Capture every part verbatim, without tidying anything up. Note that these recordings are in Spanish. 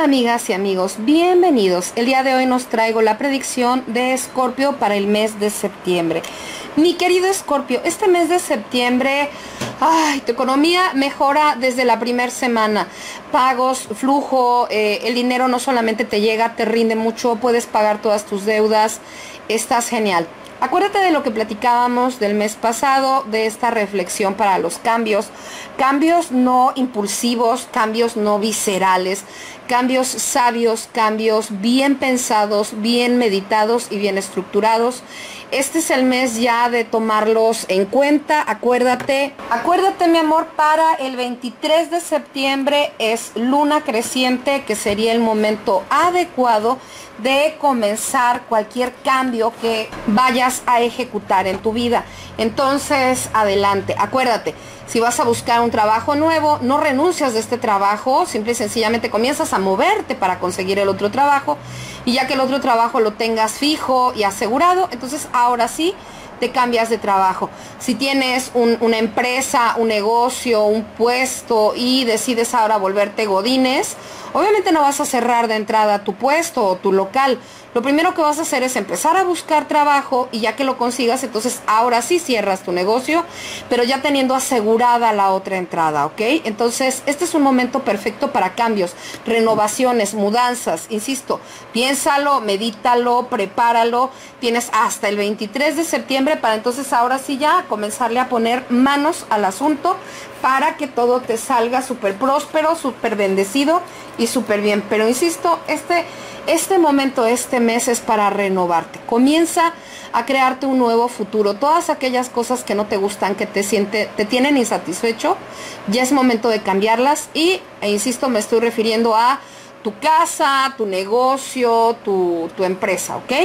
Hola amigas y amigos, bienvenidos. El día de hoy nos traigo la predicción de Escorpio para el mes de septiembre. Mi querido Escorpio, este mes de septiembre, ay, tu economía mejora desde la primera semana. Pagos, flujo, eh, el dinero no solamente te llega, te rinde mucho, puedes pagar todas tus deudas, estás genial. Acuérdate de lo que platicábamos del mes pasado, de esta reflexión para los cambios. Cambios no impulsivos, cambios no viscerales, cambios sabios, cambios bien pensados, bien meditados y bien estructurados. Este es el mes ya de tomarlos en cuenta. Acuérdate, acuérdate mi amor, para el veintitrés de septiembre es luna creciente, que sería el momento adecuado de comenzar cualquier cambio que vayas a ejecutar en tu vida. Entonces, adelante. Acuérdate, si vas a buscar un trabajo nuevo, no renuncias de este trabajo, simple y sencillamente comienzas a moverte para conseguir el otro trabajo, y ya que el otro trabajo lo tengas fijo y asegurado, entonces ahora sí te cambias de trabajo. Si tienes un, una empresa, un negocio, un puesto y decides ahora volverte godines, obviamente no vas a cerrar de entrada tu puesto o tu local. Lo primero que vas a hacer es empezar a buscar trabajo, y ya que lo consigas, entonces ahora sí cierras tu negocio, pero ya teniendo asegurada la otra entrada, ¿ok? Entonces este es un momento perfecto para cambios, renovaciones, mudanzas. Insisto, piénsalo, medítalo, prepáralo. Tienes hasta el veintitrés de septiembre para entonces ahora sí ya comenzarle a poner manos al asunto para que todo te salga súper próspero, súper bendecido y súper bien. Pero insisto, este... Este momento, este mes es para renovarte. Comienza a crearte un nuevo futuro. Todas aquellas cosas que no te gustan, que te siente, te tienen insatisfecho, ya es momento de cambiarlas. Y, e insisto, me estoy refiriendo a tu casa, tu negocio, tu, tu empresa, ¿ok?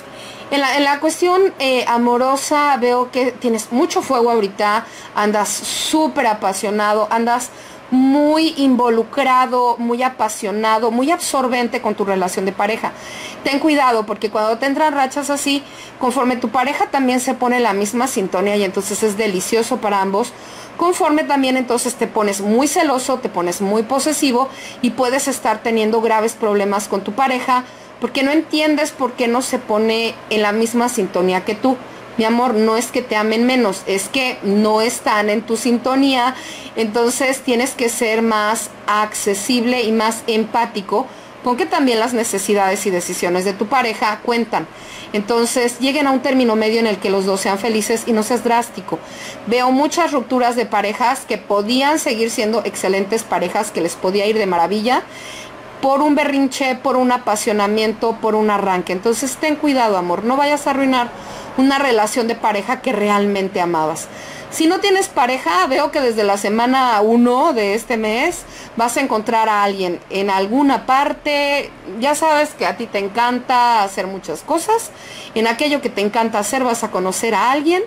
En la, en la cuestión eh, amorosa veo que tienes mucho fuego ahorita, andas súper apasionado, andas muy involucrado, muy apasionado, muy absorbente con tu relación de pareja. Ten cuidado, porque cuando te entran rachas así, conforme tu pareja también se pone en la misma sintonía, y entonces es delicioso para ambos, conforme también entonces te pones muy celoso, te pones muy posesivo, y puedes estar teniendo graves problemas con tu pareja, porque no entiendes por qué no se pone en la misma sintonía que tú. Mi amor, no es que te amen menos, es que no están en tu sintonía. Entonces tienes que ser más accesible y más empático, con que también las necesidades y decisiones de tu pareja cuentan. Entonces lleguen a un término medio en el que los dos sean felices y no seas drástico. Veo muchas rupturas de parejas que podían seguir siendo excelentes parejas, que les podía ir de maravilla, por un berrinche, por un apasionamiento, por un arranque. Entonces ten cuidado, amor, no vayas a arruinar una relación de pareja que realmente amabas. Si no tienes pareja, veo que desde la semana uno de este mes vas a encontrar a alguien en alguna parte. Ya sabes que a ti te encanta hacer muchas cosas. En aquello que te encanta hacer vas a conocer a alguien,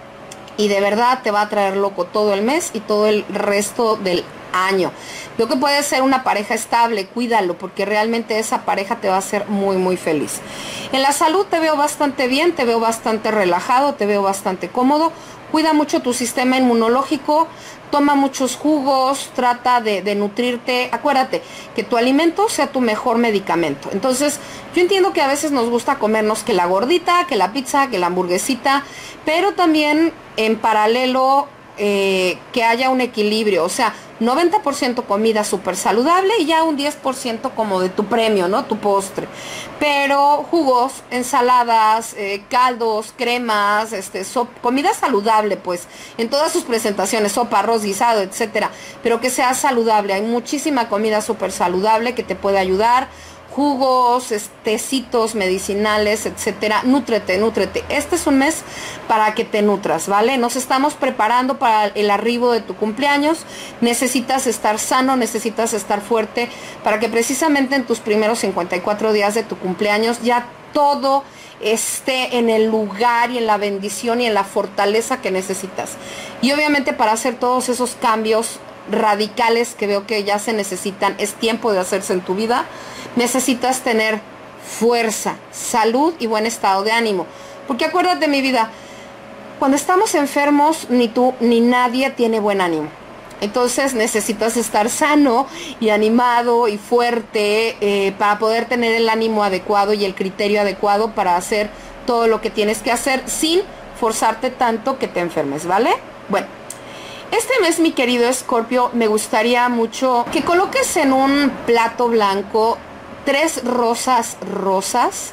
y de verdad te va a traer loco todo el mes y todo el resto del año. Veo que puede ser una pareja estable, cuídalo, porque realmente esa pareja te va a hacer muy muy feliz. En la salud te veo bastante bien, te veo bastante relajado, te veo bastante cómodo. Cuida mucho tu sistema inmunológico, toma muchos jugos, trata de, de nutrirte. Acuérdate que tu alimento sea tu mejor medicamento. Entonces, yo entiendo que a veces nos gusta comernos que la gordita, que la pizza, que la hamburguesita, pero también en paralelo eh, que haya un equilibrio. O sea, noventa por ciento comida súper saludable y ya un diez por ciento como de tu premio, ¿no? Tu postre. Pero jugos, ensaladas, eh, caldos, cremas, este, sop, comida saludable, pues, en todas sus presentaciones, sopa, arroz, guisado, etcétera. Pero que sea saludable. Hay muchísima comida súper saludable que te puede ayudar. Jugos, tecitos medicinales, etcétera. Nútrete, nútrete. Este es un mes para que te nutras, ¿vale? Nos estamos preparando para el arribo de tu cumpleaños. Necesitas estar sano, necesitas estar fuerte, para que precisamente en tus primeros cincuenta y cuatro días de tu cumpleaños ya todo esté en el lugar y en la bendición y en la fortaleza que necesitas. Y obviamente para hacer todos esos cambios radicales que veo que ya se necesitan, es tiempo de hacerse en tu vida. Necesitas tener fuerza, salud y buen estado de ánimo. Porque acuérdate, mi vida, cuando estamos enfermos, ni tú ni nadie tiene buen ánimo. Entonces necesitas estar sano y animado y fuerte eh, para poder tener el ánimo adecuado y el criterio adecuado para hacer todo lo que tienes que hacer sin forzarte tanto que te enfermes, ¿vale? Bueno, este mes, mi querido Escorpio, me gustaría mucho que coloques en un plato blanco tres rosas rosas,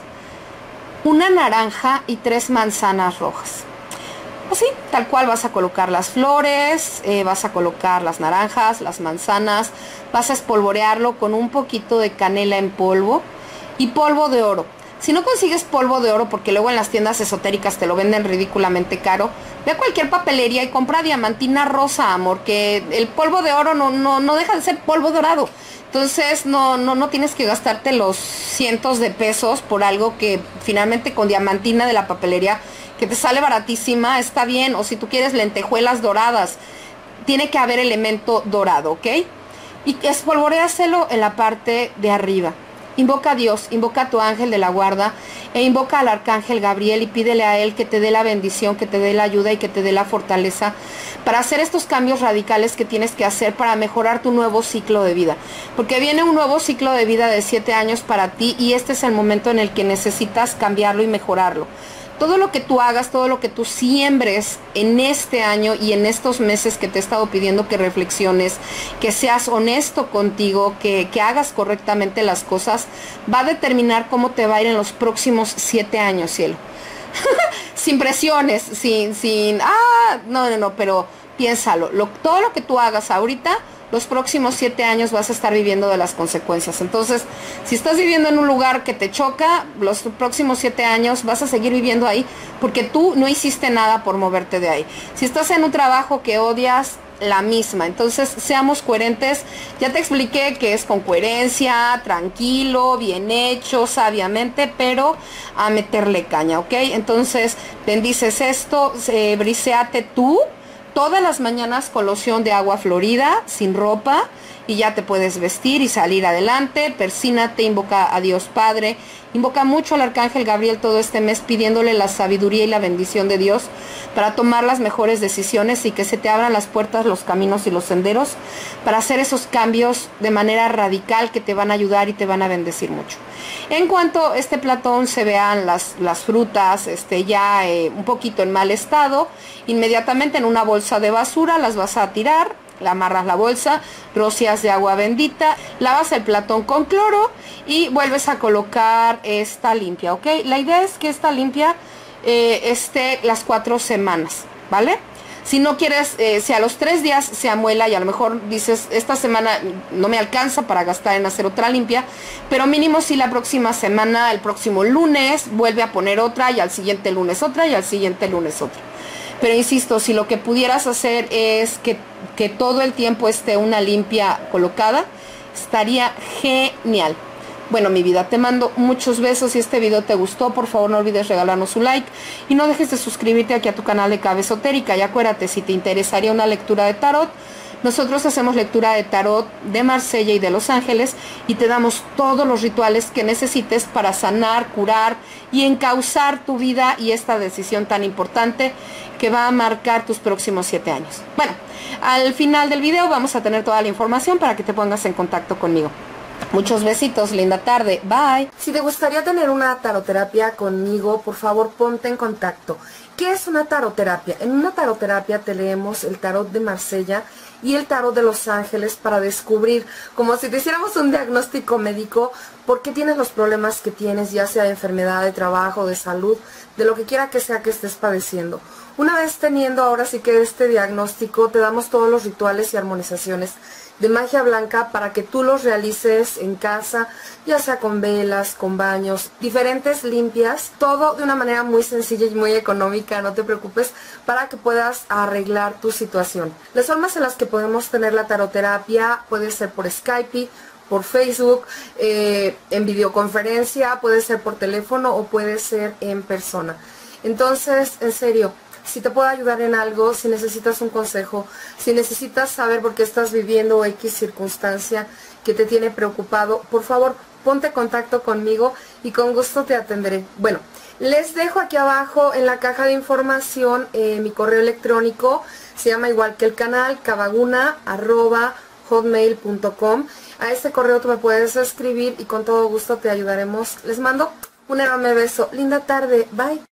una naranja y tres manzanas rojas. Así, tal cual vas a colocar las flores, eh, vas a colocar las naranjas, las manzanas, vas a espolvorearlo con un poquito de canela en polvo y polvo de oro. Si no consigues polvo de oro, porque luego en las tiendas esotéricas te lo venden ridículamente caro, ve a cualquier papelería y compra diamantina rosa, amor, que el polvo de oro no, no, no deja de ser polvo dorado. Entonces no, no, no tienes que gastarte los cientos de pesos por algo que finalmente con diamantina de la papelería, que te sale baratísima, está bien. O si tú quieres lentejuelas doradas, tiene que haber elemento dorado, ¿ok? Y espolvoreáselo en la parte de arriba. Invoca a Dios, invoca a tu ángel de la guarda e invoca al arcángel Gabriel y pídele a él que te dé la bendición, que te dé la ayuda y que te dé la fortaleza para hacer estos cambios radicales que tienes que hacer para mejorar tu nuevo ciclo de vida. Porque viene un nuevo ciclo de vida de siete años para ti y este es el momento en el que necesitas cambiarlo y mejorarlo. Todo lo que tú hagas, todo lo que tú siembres en este año y en estos meses que te he estado pidiendo que reflexiones, que seas honesto contigo, que, que hagas correctamente las cosas, va a determinar cómo te va a ir en los próximos siete años, cielo. Sin presiones, sin, sin, ah, no, no, no, pero piénsalo. Lo, todo lo que tú hagas ahorita, los próximos siete años vas a estar viviendo de las consecuencias. Entonces, si estás viviendo en un lugar que te choca, los próximos siete años vas a seguir viviendo ahí porque tú no hiciste nada por moverte de ahí. Si estás en un trabajo que odias, la misma. Entonces, seamos coherentes. Ya te expliqué que es con coherencia, tranquilo, bien hecho, sabiamente, pero a meterle caña, ¿ok? Entonces, bendices esto, eh, briseate tú todas las mañanas con loción de agua florida, sin ropa, y ya te puedes vestir y salir adelante. Persínate, invoca a Dios Padre, invoca mucho al Arcángel Gabriel todo este mes pidiéndole la sabiduría y la bendición de Dios para tomar las mejores decisiones y que se te abran las puertas, los caminos y los senderos para hacer esos cambios de manera radical que te van a ayudar y te van a bendecir mucho. En cuanto a este platón se vean las, las frutas este, ya eh, un poquito en mal estado, inmediatamente en una bolsa de basura las vas a tirar, la amarras la bolsa, rocias de agua bendita, lavas el platón con cloro y vuelves a colocar esta limpia, ¿ok? La idea es que esta limpia eh, esté las cuatro semanas, ¿vale? Si no quieres, eh, si a los tres días se amuela y a lo mejor dices, esta semana no me alcanza para gastar en hacer otra limpia, pero mínimo si la próxima semana, el próximo lunes, vuelve a poner otra y al siguiente lunes otra y al siguiente lunes otra. Pero insisto, si lo que pudieras hacer es que, que todo el tiempo esté una limpia colocada, estaría genial. Bueno, mi vida, te mando muchos besos. Si este video te gustó, por favor no olvides regalarnos un like y no dejes de suscribirte aquí a tu canal de Cabe Esotérica. Y acuérdate, si te interesaría una lectura de tarot, nosotros hacemos lectura de tarot de Marsella y de Los Ángeles y te damos todos los rituales que necesites para sanar, curar y encauzar tu vida y esta decisión tan importante que va a marcar tus próximos siete años. Bueno, al final del video vamos a tener toda la información para que te pongas en contacto conmigo. Muchos besitos, linda tarde, bye. Si te gustaría tener una taroterapia conmigo, por favor ponte en contacto. ¿Qué es una taroterapia? En una taroterapia te leemos el tarot de Marsella y el tarot de Los Ángeles para descubrir, como si te hiciéramos un diagnóstico médico, por qué tienes los problemas que tienes, ya sea de enfermedad, de trabajo, de salud, de lo que quiera que sea que estés padeciendo. Una vez teniendo ahora sí que este diagnóstico, te damos todos los rituales y armonizaciones de magia blanca para que tú los realices en casa, ya sea con velas, con baños, diferentes limpias, todo de una manera muy sencilla y muy económica, no te preocupes, para que puedas arreglar tu situación. Las formas en las que podemos tener la taroterapia puede ser por Skype, por Facebook, eh, en videoconferencia, puede ser por teléfono o puede ser en persona. Entonces, en serio, si te puedo ayudar en algo, si necesitas un consejo, si necesitas saber por qué estás viviendo X circunstancia que te tiene preocupado, por favor, ponte en contacto conmigo y con gusto te atenderé. Bueno, Les dejo aquí abajo en la caja de información eh, mi correo electrónico, se llama igual que el canal, cavaguna arroba hotmail punto com. A este correo tú me puedes escribir y con todo gusto te ayudaremos. Les mando un enorme beso. Linda tarde. Bye.